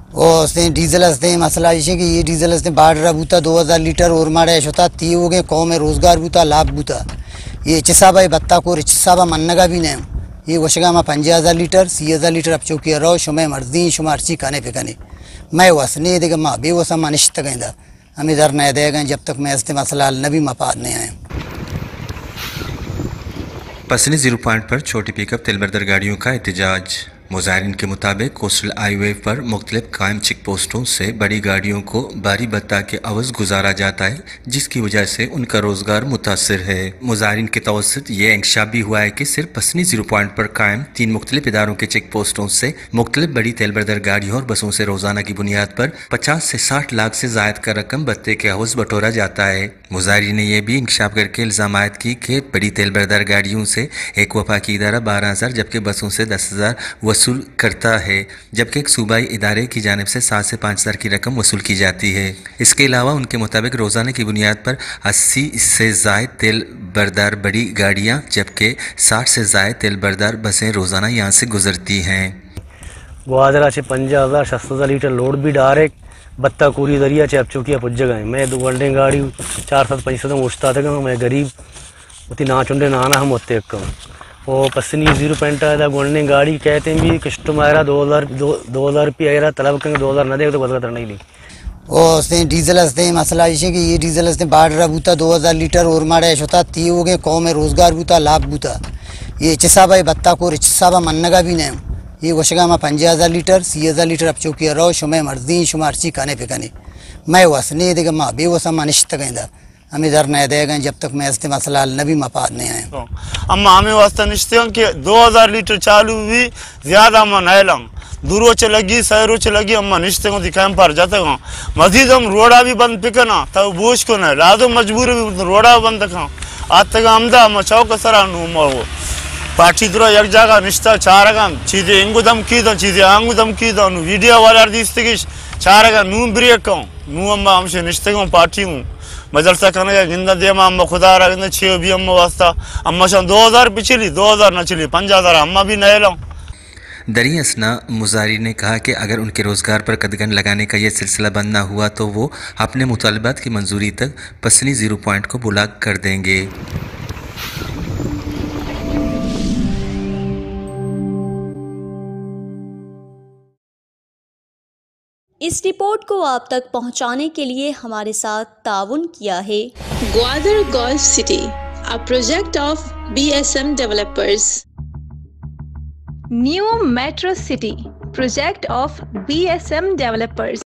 और डीजल हंसते मसला इसे कि ये डीजल हंसते बाढ़ रहा बूता 2000 लीटर और मारे होता ती हो गए कौम में रोजगार बूता लाभ बूता ये चिसाबा बत्ता को चिसाबा मन्नगा भी नहीं ये वशगा में 5000 लीटर 6000 लीटर अब चौकी रहो शुमे मर्जी शुमा अर्ची खाने पे खाने मैं वसने देगा माँ बेवसा मानिश्त गईदा हमें इधर नया देगा जब तक मैं इससे मसला नबी मपाद नहीं आए। पसनी जीरो पॉइंट पर छोटी पिकअप तेलबरदर गाड़ियों का एहतजाज। मुजाहिरीन के मुताबिक कोस्टल हाईवे पर मुख्तलिफ कायम चेक पोस्टों से बड़ी गाड़ियों को बारी बत्ता के अवज़ गुजारा जाता है, जिसकी वजह से उनका रोजगार मुतासर है। मुजाहिरीन के तवसत ये इंकशाफ भी हुआ है कि सिर्फ पसनी जीरो पॉइंट पर कायम 3 मुख्तलिफ इदारों के चेक पोस्टों से मुख्तलिफ बड़ी तेलबरदर गाड़ियों और बसों से रोजाना की बुनियाद पर 50 से 60 लाख से जायद का रकम बत्ते के अवज़ बटोरा जाता है। मुजाहिरीन ने यह भी इंकशाफ करके इल्ज़ामात की कि बड़ी तेलबरदर गाड़ियों से एक वफाकी इदारा 12,000 जबकि बसों से 10,000 वसूल करता है, जबकि एक सूबाई इदारे की जानिब से 7 से 5,000 की रकम वसूल की जाती है। इसके अलावा उनके मुताबिक रोज़ाना की बुनियाद पर 80 से ज़ायद तेल बरदार बड़ी गाड़ियाँ जबकि 60 से ज़ायद तेल बरदार बसें रोज़ाना यहाँ से गुजरती हैं। ग्वादरा से 50,000 60,000 लीटर लोड भी डायरेक्ट बत्ता कूरी दरिया से अब चौकिया पुज गए। मैं 2 घंटे गाड़ी 4-7 उछता था मैं गरीब उतनी ना चुंडे ना आना हम होते कम वो पसनी जीरो पेंट आया गोल्डन गाड़ी कहते हैं भी कस्टमर 2000 रुपये आया तलब करेंगे 2000 ना दे तो बदला करना ही नहीं। और डीजल हंसते मसला इसे कि ये डीजल हंसते बाढ़ रहा बूता 2000 लीटर और मारे होता ती हो गए कौम में रोजगार बूता लाभ बूता ये चिसाबा बत्ता को चिसाबा मन्नगा भी नहीं ये वशगा में 5000 लीटर 6000 लीटर अब चौकी रहो शुमे मर्जी शुमा अर्ची खाने पे खाने मैं वसने देगा माँ बेवसा मानिश्त गईदा हमें इधर नया देगा जब तक मैं इससे मसला नबी मपाद नहीं आए। अम्मा हमें वास्ता निश्चय कि 2000 लीटर चालू भी ज्यादा अम्मा नैलंग दूरों से लगी शहरों से लगी अम्मा निश्चय को दिखाएं पर जाते हो मजीद हम रोड़ा भी बंद पिकना तब बोझ को नहीं लादो मजबूर भी रोड़ा बंद खा आज तक अमदा अम्मा चौक सरा वो पार्टी दूर एक जगह निश्चय चारगा चीजें इंगु दम की दो चीजें आंगु दम की दो वीडियो वाला दिस्ती चारगा नू ब्रेक नू अम्मा हमसे निश्चय को पार्टी हूँ मदरसा करने गिंदा दे अम्मा खुदा रहा छे भी अम्मा वास्ता अम्मा शाम 2000 पिछली 2000 न चली 5000 अम्मा भी नए लाऊं। दरिया असना मुजाहिरी ने कहा कि अगर उनके रोज़गार पर कदगन लगाने का यह सिलसिला बंद ना हुआ तो वो अपने मुतालबात की मंजूरी तक पसनी जीरो पॉइंट को बुलाक कर देंगे। इस रिपोर्ट को आप तक पहुंचाने के लिए हमारे साथ ताउन किया है Gwadar golf city, a project of BSM developers. New metro city, project of BSM developers.